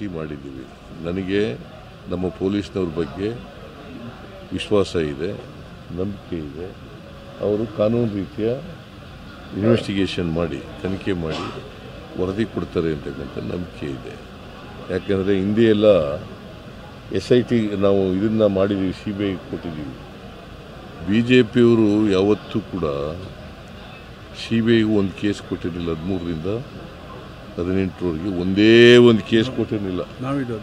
T ಮಾಡಿದ್ದೀವಿ. ನನಗೆ ನಮ್ಮ ಪೊಲೀಸ್ನವ್ರ ಬಗ್ಗೆ ವಿಶ್ವಾಸ ಇದೆ, ನಂಬಿಕೆ ಇದೆ. ಅವರು ಕಾನೂನು ರೀತಿಯ ಇನ್ವೆಸ್ಟಿಗೇಷನ್ ಮಾಡಿ ತನಿಖೆ ಮಾಡಿ ವರದಿ ಕೊಡ್ತಾರೆ ಅಂತಕ್ಕಂಥ ನಂಬಿಕೆ ಇದೆ. ಯಾಕೆಂದರೆ ಹಿಂದೆ ಎಲ್ಲ SIT ನಾವು ಇದನ್ನು ಮಾಡಿದ್ದೀವಿ, CBI ಕೊಟ್ಟಿದ್ದೀವಿ. BJPಯವರು ಯಾವತ್ತೂ ಕೂಡ CBIಗೂ ಒಂದು ಕೇಸ್ ಕೊಟ್ಟಿರಲಿಲ್ಲ. 13ರಿಂದ 18ರವರೆಗೆ ಒಂದೇ ಒಂದು ಕೇಸ್ ಕೊಟ್ಟಿರಲಿಲ್ಲ. ನಾವಿದ್ದು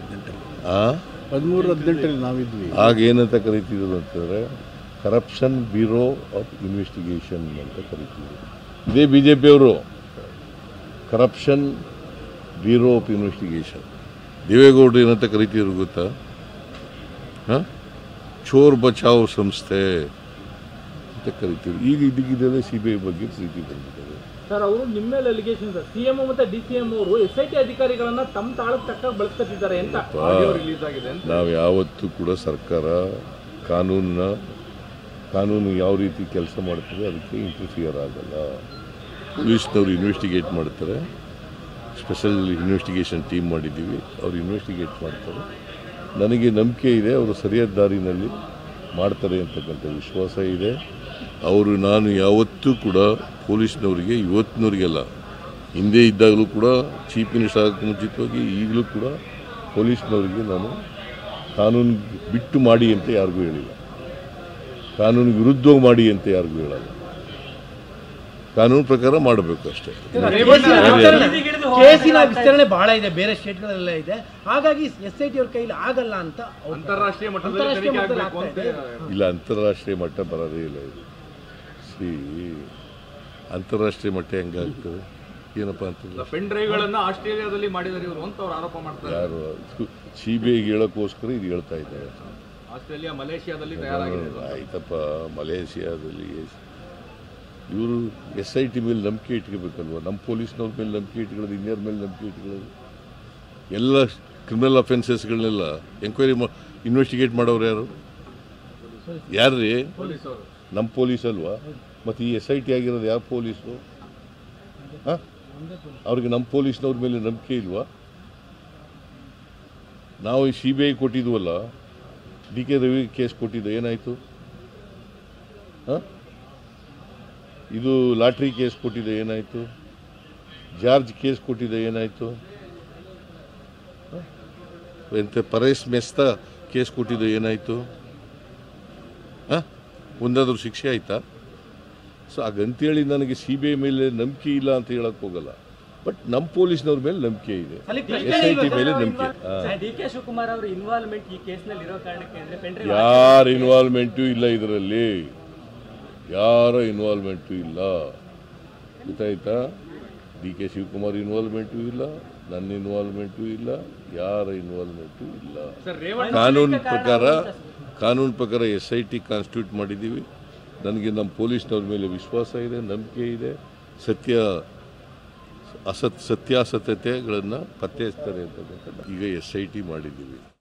13-18 ನಾವಿದ್ವಿ. ಆಗ ಏನಂತ ಕರಿತಿದ್ರು ಅಂತಂದರೆ ಕರಪ್ಷನ್ ಬ್ಯೂರೋ ಆಫ್ ಇನ್ವೆಸ್ಟಿಗೇಷನ್ ಅಂತ ಕರಿತಿದ್ರು. ಇದೇ BJPಯವರು ಕರಪ್ಷನ್ ಬ್ಯೂರೋ ಆಫ್ ಇನ್ವೆಸ್ಟಿಗೇಷನ್. ದೇವೇಗೌಡರು ಏನಂತ ಕರಿತಿದ್ರು ಗೊತ್ತಾ? ಚೋರ್ ಬಚಾವ್ ಸಂಸ್ಥೆ ಅಂತ ಕರಿತೀವಿ. ಈಗ ಇದಕ್ಕಿದ್ದರೆ CBI ಬಗ್ಗೆ ಪ್ರೀತಿ ಬಂದಿದ್ದಾರೆ. ಸರ್, ಅವರು ನಿಮ್ಮ ಮೇಲೆ ಅಲಿಗೇಷನ್ ಸರ್, CM ಮತ್ತು DCM ಅವರು SIT ಅಧಿಕಾರಿಗಳನ್ನ ತಮ್ಮ ತಾಳಕ್ಕೆ ತಕ್ಕ ಬಳಸ್ಕೊತಿದ್ದಾರೆ ಅಂತ ರಿಲೀಸ್ ಆಗಿದೆ. ನಾವು ಯಾವತ್ತೂ ಕೂಡ ಸರ್ಕಾರ ಕಾನೂನು ಯಾವ ರೀತಿ ಕೆಲಸ ಮಾಡ್ತದೆ ಅದಕ್ಕೆ ಇಂಟರ್ಫಿಯರ್ ಆಗಲ್ಲ. ಪೊಲೀಸ್ನವರು ಇನ್ವೆಸ್ಟಿಗೇಟ್ ಮಾಡ್ತಾರೆ, ಸ್ಪೆಷಲ್ ಇನ್ವೆಸ್ಟಿಗೇಷನ್ ಟೀಮ್ ಮಾಡಿದ್ದೀವಿ, ಅವರು ಇನ್ವೆಸ್ಟಿಗೇಟ್ ಮಾಡ್ತಾರೆ. ನನಗೆ ನಂಬಿಕೆ ಇದೆ ಅವರು ಸರಿಯಾದ ದಾರಿನಲ್ಲಿ ಮಾಡ್ತಾರೆ ಅಂತಕ್ಕಂಥ ವಿಶ್ವಾಸ ಇದೆ. ನಾನು ಯಾವತ್ತೂ ಕೂಡ ಪೊಲೀಸ್ನವರಿಗೆ, ಇವತ್ತಿನವರಿಗೆಲ್ಲ, ಹಿಂದೆ ಇದ್ದಾಗಲೂ ಕೂಡ ಚೀಫ್ ಮಿನಿಸ್ಟರ್ ಆಗೋಕ್ಕೆ ಮುಂಚಿತವಾಗಿ ಈಗಲೂ ಕೂಡ ಪೊಲೀಸ್ನವರಿಗೆ ನಾನು ಕಾನೂನು ಬಿಟ್ಟು ಮಾಡಿ ಅಂತ ಯಾರಿಗೂ ಹೇಳಿಲ್ಲ, ಕಾನೂನು ವಿರುದ್ಧವಾಗಿ ಮಾಡಿ ಅಂತ ಯಾರಿಗೂ ಹೇಳಲ್ಲ. ಕಾನೂನು ಪ್ರಕಾರ ಮಾಡಬೇಕು ಅಷ್ಟೇ. ಕೇಸಿನ ವಿಸ್ತರಣೆ ಬಹಳ ಇದೆ, ಬೇರೆ ಸ್ಟೇಟ್ಗಳೆಲ್ಲ ಇದೆ, ಹಾಗಾಗಿ SIT ಅವ್ರ ಕೈಲಿ ಆಗಲ್ಲ ಅಂತ ಅಂತಾರಾಷ್ಟ್ರೀಯ ಮಟ್ಟದಲ್ಲಿ ಇಲ್ಲ, ಅಂತಾರಾಷ್ಟ್ರೀಯ ಮಟ್ಟ ಬರೋದೇ ಇಲ್ಲ ಇದು. ಅಂತಾರಾಷ್ಟ್ರೀಯ ಮಟ್ಟ ಹೆಂಗಾಗ್ತದೆ? ಏನಪ್ಪ ಅಂತ ಪೆನ್ ಡ್ರೈವ್ಗಳನ್ನು ಆಸ್ಟ್ರೇಲಿಯಾದಲ್ಲಿ ಮಾಡಿದ್ದಾರೆ ಇವರು ಅಂತ ಅವ್ರು ಆರೋಪ ಮಾಡ್ತಾರೆ. ಯಾರು CBIಗೆ ಹೇಳೋಕ್ಕೋಸ್ಕರ ಇದು ಹೇಳ್ತಾ ಇದ್ದಾರೆ. ಆಸ್ಟ್ರೇಲಿಯಾ, ಮಲೇಷಿಯಾದಲ್ಲಿ ತಯಾರಾಗಿದೆ. ಆಯ್ತಪ್ಪ, ಮಲೇಷಿಯಾದಲ್ಲಿ ಇವರು SIT ಮೇಲೆ ನಂಬಿಕೆ ಇಟ್ಕೋಬೇಕಲ್ವ? ನಮ್ಮ ಪೊಲೀಸ್ನವ್ರ ಮೇಲೆ ನಂಬಿಕೆ ಇಟ್ಕೊಳ್ಳೋದು, ಇನ್ಯಾರ ಮೇಲೆ ನಂಬಿಕೆ ಇಟ್ಕೊಳ್ಳೋದು? ಎಲ್ಲ ಕ್ರಿಮಿನಲ್ ಅಫೆನ್ಸಸ್ಗಳನ್ನೆಲ್ಲ ಎಂಕ್ವೈರಿ ಇನ್ವೆಸ್ಟಿಗೇಟ್ ಮಾಡೋರು ಯಾರ್ರೀ? ನಮ್ಮ ಪೊಲೀಸ್ ಅಲ್ವಾ? ಮತ್ತು ಈ SIT ಆಗಿರೋದು ಯಾವ ಪೊಲೀಸು? ಅವ್ರಿಗೆ ನಮ್ಮ ಪೊಲೀಸ್ನವ್ರ ಮೇಲೆ ನಂಬಿಕೆ ಇಲ್ವಾ? ನಾವು ಈ CBI ಕೊಟ್ಟಿದ್ವಲ್ಲ, DK ರವಿ ಕೇಸ್ ಕೊಟ್ಟಿದ್ದು ಏನಾಯಿತು? ಇದು ಲಾಟ್ರಿ ಕೇಸ್ ಕೊಟ್ಟಿದೆ ಏನಾಯಿತು? ಜಾರ್ಜ್ ಕೇಸ್ ಕೊಟ್ಟಿದೆ ಏನಾಯಿತು? ಎಂತ ಪರೇಶ್ ಮೆಸ್ತಾ ಕೇಸ್ ಕೊಟ್ಟಿದ್ದು ಏನಾಯಿತು? ಒಂದಾದ್ರೂ ಶಿಕ್ಷೆ ಆಯಿತಾ? ಸೊ ಹಾಗಂತೇಳಿ ನನಗೆ CBI ಮೇಲೆ ನಂಬಿಕೆ ಇಲ್ಲ ಅಂತ ಹೇಳಕ್ಕೆ ಹೋಗಲ್ಲ. ಬಟ್ ನಮ್ಮ ಪೊಲೀಸ್ನವ್ರ ಮೇಲೆ ನಂಬಿಕೆ ಇದೆ, SIT ಮೇಲೆ ನಂಬಿಕೆ. DK ಶಿವಕುಮಾರ್ ಅವರ ಇನ್ವಾಲ್ವ್ಮೆಂಟ್ ಈ ಕೇಸ್ನಲ್ಲಿ ಇರೋ ಕಾರಣಕ್ಕೆ ಯಾರ ಇನ್ವಾಲ್ವ್ಮೆಂಟು ಇಲ್ಲ, ಇದರಲ್ಲಿ ಯಾರ ಇನ್ವಾಲ್ವ್ಮೆಂಟು ಇಲ್ಲ, ಗೊತ್ತಾಯ್ತಾ? DK ಶಿವಕುಮಾರ್ ಇನ್ವಾಲ್ವ್ಮೆಂಟು ಇಲ್ಲ, ನನ್ನ ಇನ್ವಾಲ್ವ್ಮೆಂಟು ಇಲ್ಲ, ಯಾರ ಇನ್ವಾಲ್ವ್ಮೆಂಟು ಇಲ್ಲ. ಕಾನೂನು ಪ್ರಕಾರ SIT ಕಾನ್ಸ್ಟಿಟ್ಯೂಟ್ ಮಾಡಿದ್ದೀವಿ. ನನಗೆ ನಮ್ಮ ಪೊಲೀಸ್ನವ್ರ ಮೇಲೆ ವಿಶ್ವಾಸ ಇದೆ, ನಂಬಿಕೆ ಇದೆ. ಸತ್ಯಾಸತ್ಯತೆಗಳನ್ನು ಪತ್ತೆ ಹಚ್ತಾರೆ ಅಂತಕ್ಕಂಥ ಈಗ SIT ಮಾಡಿದ್ದೀವಿ.